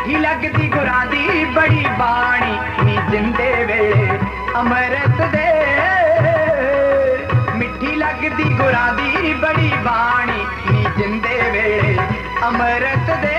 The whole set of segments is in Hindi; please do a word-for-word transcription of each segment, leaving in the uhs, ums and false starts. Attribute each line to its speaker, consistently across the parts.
Speaker 1: मिठी लगदी गुरां दी बड़ी बाणी नी जिंदे वेले अमृत दे। मिठी लगदी गुरां दी बड़ी बाणी नी जिंदे वेले अमृत दे।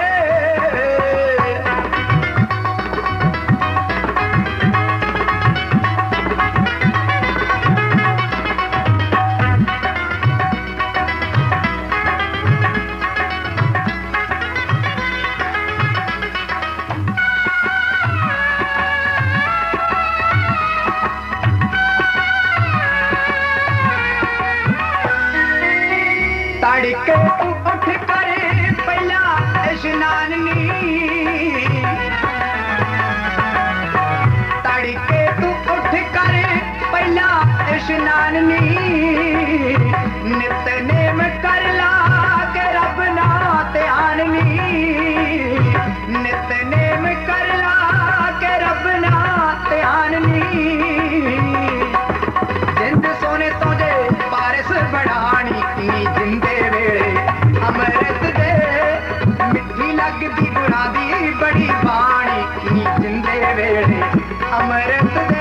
Speaker 1: तड़के तू उठ करे पहला इशनान नी, तड़के तू उठ करे पहला इशनान नी। नितनेम कर ला के रब ना ध्यान नी, नितनेम कर ला के रब ना ध्यान नी। जिंद सोने तो जे पारस बढ़ानी नी जिंदे वेले अमृत दे। मिठी लगदी गुरां दी बड़ी बाणी नी जिंदे वेले अमृत दे।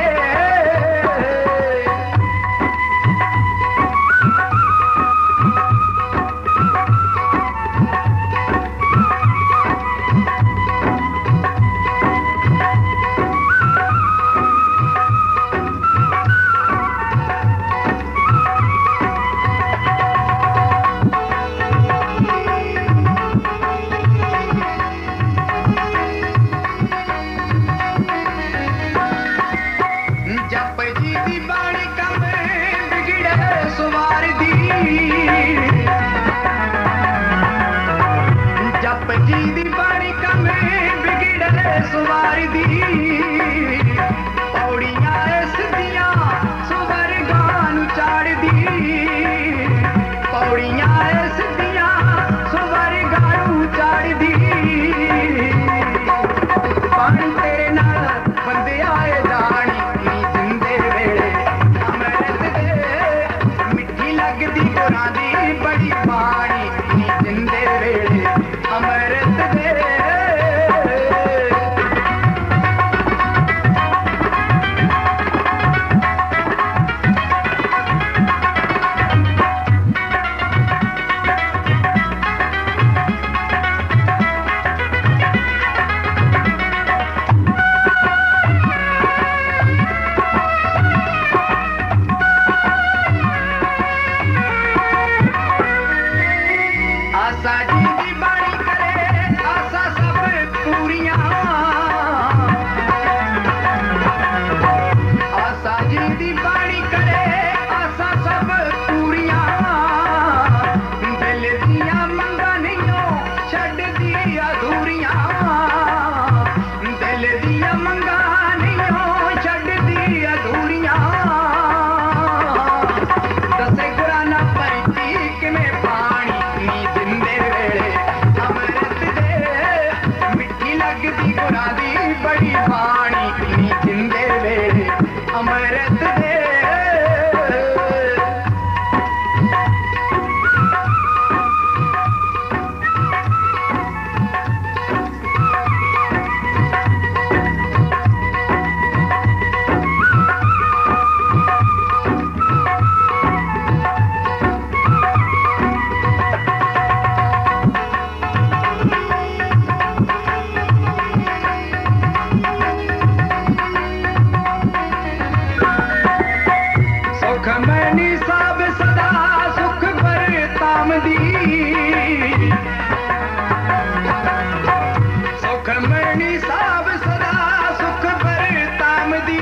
Speaker 1: जप जी दी बाणी कम बिगड़े सुवार दी, जप जी दी बाणी कम बिगड़े सुवार दी। पौड़ियां इस दियां सुवर गान चाड़ दी, पौड़ियां इस दियां सुवर गान चाड़ दी। पानी तेरे नाल बंदे आए जानी गुरां दी बड़ी बाणी नी जिंदे वेले अमृत दे। आसा जी दी बाणी करे आसा सब पूरियां, आसा जी दी बाणी करे आसा सब पूरियां। दिल दियां मंगां नहीं छड्डदी अधूरियां, दिल दियां मंगां नहीं छड्डदी अधूरियां। दसे गुरां ना पैंदी किवें पानी नी जिंदे वेले अमृत दे। मिठी लगदी गुरां दी बड़ी बाणी नी जिंदे वेले अमृत दे। सुखमनी साब सदा सुख बरताम दी, सुखमनी साब सदा सुख बरताम दी।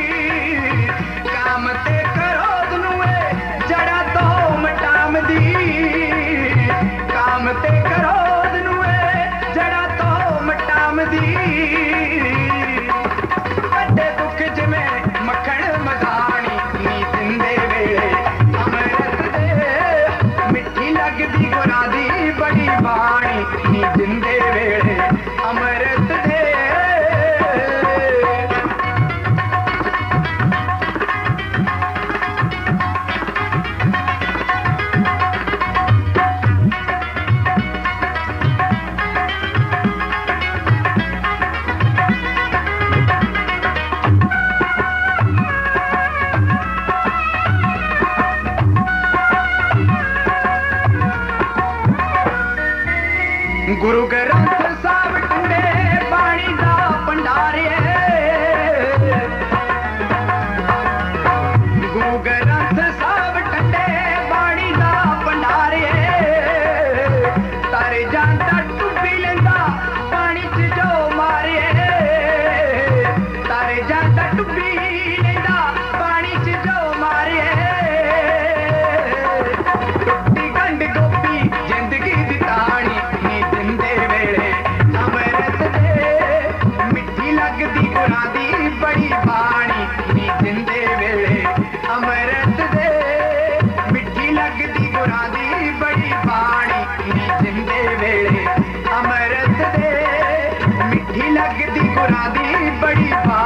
Speaker 1: काम ते क्रोध नूए जड़ा तो मटाम दी, काम ते क्रोध नूए जड़ा तो मटाम दी। कड्डे दुख जिवें मक्खण मधानी नी जिंदे वेले अमृत दे। मिठी लगदी गुरां दी बड़ी बाणी नी जिंदे वेले अमृत दे। गुरां दी बड़ी